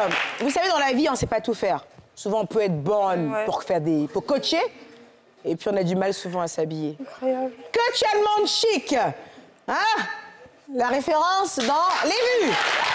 vous savez, dans la vie, on ne sait pas tout faire. Souvent, on peut être bonne pour coacher, et puis on a du mal souvent à s'habiller. Incroyable. Coach allemande chic. Hein? La référence dans les vues.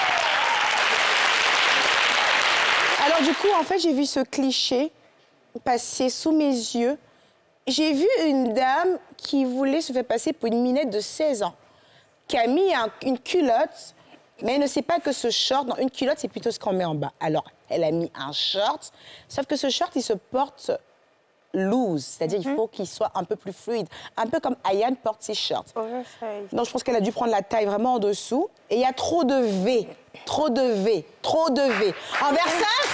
Alors du coup, en fait, j'ai vu ce cliché passer sous mes yeux. J'ai vu une dame qui voulait se faire passer pour une minette de 16 ans, qui a mis une culotte, mais elle ne sait pas que ce short, non, une culotte, c'est plutôt ce qu'on met en bas. Alors, elle a mis un short, sauf que ce short, il se porte loose, c'est-à-dire il faut qu'il soit un peu plus fluide, un peu comme Ayane porte ses shorts. Donc, je pense qu'elle a dû prendre la taille vraiment en dessous, et il y a trop de V, trop de V, trop de V. En Versace,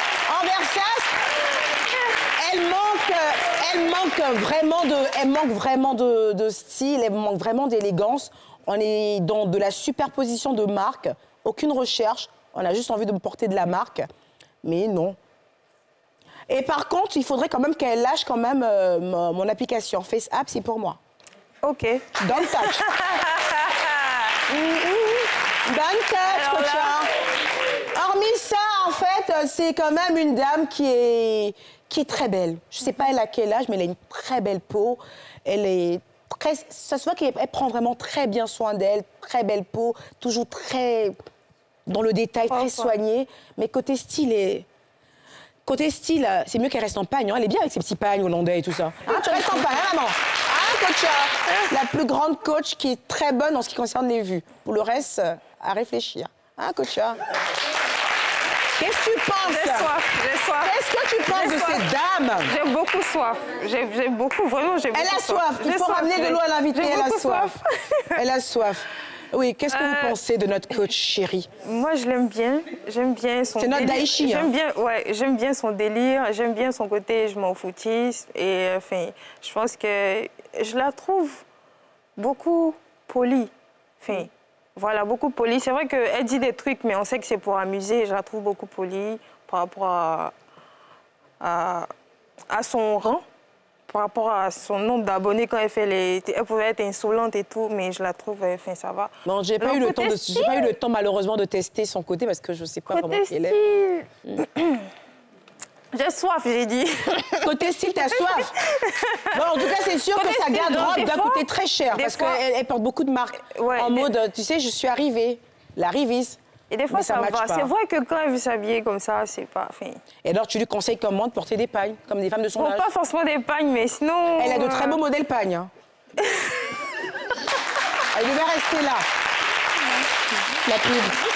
elle manque vraiment de style, elle manque vraiment d'élégance. On est dans de la superposition de marques, aucune recherche. On a juste envie de porter de la marque, mais non. Et par contre, il faudrait quand même qu'elle lâche quand même mon application FaceApp, c'est pour moi. OK. Don't touch. Don't touch, coach. Hormis ça, en fait, c'est quand même une dame qui est très belle. Je sais pas elle a quel âge, mais elle a une très belle peau. Elle est très... Ça se voit qu'elle prend vraiment très bien soin d'elle, très belle peau, toujours très dans le détail, très soignée. Mais côté style, c'est mieux qu'elle reste en pagne. Hein. Elle est bien avec ses petits pagnes hollandais et tout ça. Hein, tu restes en pagne, hein, maman? Hein, coach? La plus grande coach qui est très bonne en ce qui concerne les vues. Pour le reste, à réfléchir. Hein, coach? Qu'est-ce que tu penses? J'ai soif. Qu'est-ce que tu penses de cette dame? J'ai beaucoup soif. J'ai beaucoup, vraiment, j'ai beaucoup soif. Elle a soif. Il faut ramener de l'eau à l'invité. Elle a soif. Elle a soif. Oui, qu'est-ce que vous pensez de notre coach chérie? Moi, je l'aime bien. J'aime bien son délire. C'est notre Daichi. J'aime bien son délire. J'aime bien son côté je m'en foutiste. Et enfin, je pense que je la trouve beaucoup polie. Enfin, voilà, beaucoup polie. C'est vrai qu'elle dit des trucs, mais on sait que c'est pour amuser. Je la trouve beaucoup polie par rapport à son rang, par rapport à son nombre d'abonnés quand elle fait elle pouvait être insolente et tout, mais je la trouve, enfin, ça va. Non, j'ai pas eu le temps malheureusement de tester son côté parce que je sais pas comment elle est. J'ai soif, j'ai dit. Côté style, t'as soif. Bon, en tout cas, c'est sûr que sa garde-robe doit coûter très cher parce qu'elle porte beaucoup de marques. En mode, tu sais, je suis arrivée, la Rivis. Et des fois, ça va. C'est vrai que quand elle veut s'habiller comme ça, c'est pas... Enfin... Et alors, tu lui conseilles comment de porter des pagnes, comme des femmes de son âge? Pas forcément des pagnes, mais sinon... Elle a de très beaux modèles pagnes. Hein. Elle devait rester là. La pub.